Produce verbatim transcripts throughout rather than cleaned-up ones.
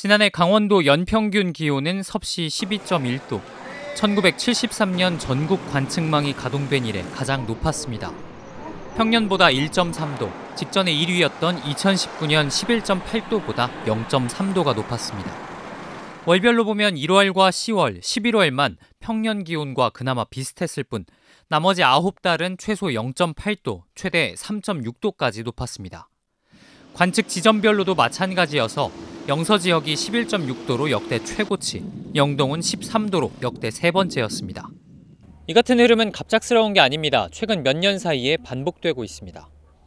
지난해 강원도 연평균 기온은 섭씨 십이 점 일 도, 천구백칠십삼 년 전국 관측망이 가동된 이래 가장 높았습니다. 평년보다 일 점 삼 도, 직전에 일 위였던 이천십구 년 십일 점 팔 도보다 영 점 삼 도가 높았습니다. 월별로 보면 일월과 시월, 십일월만 평년 기온과 그나마 비슷했을 뿐 나머지 아홉 달은 최소 영 점 팔 도, 최대 삼 점 육 도까지 높았습니다. 관측 지점별로도 마찬가지여서 영서 지역이 십일 점 육 도로 역대 최고치, 영동은 십삼 도로 역대 세 번째였습니다. 이 같은 흐름은 갑작스러운 게 아닙니다. 최근 몇 년 사이에 반복되고 있습니다.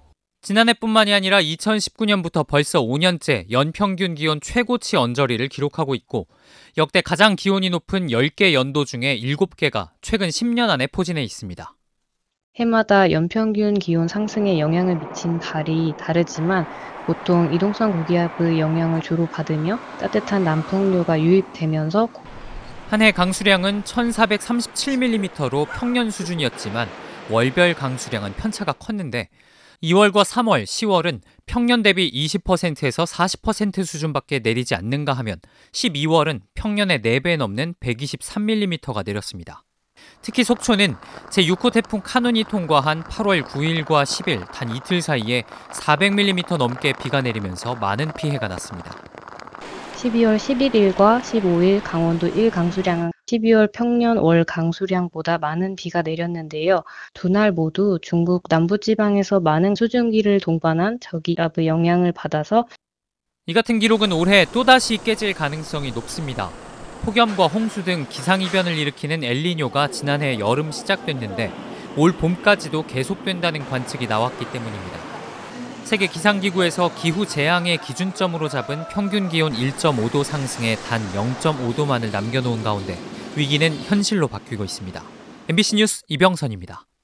지난해뿐만이 아니라 이천십구 년부터 벌써 오 년째 연평균 기온 최고치 언저리를 기록하고 있고 역대 가장 기온이 높은 열 개 연도 중에 일곱 개가 최근 십 년 안에 포진해 있습니다. 해마다 연평균 기온 상승에 영향을 미친 달이 다르지만 보통 이동성 고기압의 영향을 주로 받으며 따뜻한 남풍류가 유입되면서 한 해 강수량은 천사백삼십칠 밀리미터로 평년 수준이었지만 월별 강수량은 편차가 컸는데 이월과 삼월, 시월은 평년 대비 이십 퍼센트에서 사십 퍼센트 수준밖에 내리지 않는가 하면 십이월은 평년의 네 배 넘는 백이십삼 밀리미터가 내렸습니다. 특히 속초는 제육 호 태풍 카눈이 통과한 팔월 구 일과 십 일 단 이틀 사이에 사백 밀리미터 넘게 비가 내리면서 많은 피해가 났습니다. 십이월 십일 일과 십오 일 강원도 일 강수량은 십이월 평년 월 강수량보다 많은 비가 내렸는데요. 두 날 모두 중국 남부지방에서 많은 수증기를 동반한 저기압의 영향을 받아서 이 같은 기록은 올해 또다시 깨질 가능성이 높습니다. 폭염과 홍수 등 기상이변을 일으키는 엘니뇨가 지난해 여름 시작됐는데 올 봄까지도 계속된다는 관측이 나왔기 때문입니다. 세계기상기구에서 기후 재앙의 기준점으로 잡은 평균 기온 일 점 오 도 상승에 단 영 점 오 도만을 남겨놓은 가운데 위기는 현실로 바뀌고 있습니다. 엠비씨 뉴스 이병선입니다.